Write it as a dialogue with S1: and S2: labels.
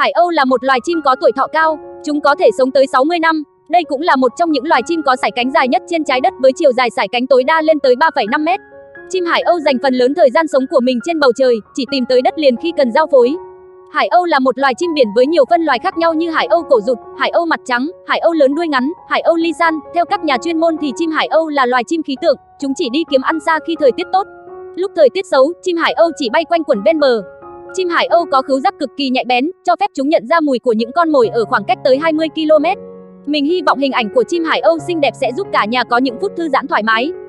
S1: Hải âu là một loài chim có tuổi thọ cao, chúng có thể sống tới 60 năm. Đây cũng là một trong những loài chim có sải cánh dài nhất trên trái đất với chiều dài sải cánh tối đa lên tới 3,5 mét. Chim hải âu dành phần lớn thời gian sống của mình trên bầu trời, chỉ tìm tới đất liền khi cần giao phối. Hải âu là một loài chim biển với nhiều phân loài khác nhau như hải âu cổ rụt, hải âu mặt trắng, hải âu lớn đuôi ngắn, hải âu ly san. Theo các nhà chuyên môn thì chim hải âu là loài chim khí tượng, chúng chỉ đi kiếm ăn xa khi thời tiết tốt. Lúc thời tiết xấu, chim hải âu chỉ bay quanh quẩn bên bờ. Chim hải âu có khứu giác cực kỳ nhạy bén, cho phép chúng nhận ra mùi của những con mồi ở khoảng cách tới 20 km. Mình hy vọng hình ảnh của chim hải âu xinh đẹp sẽ giúp cả nhà có những phút thư giãn thoải mái.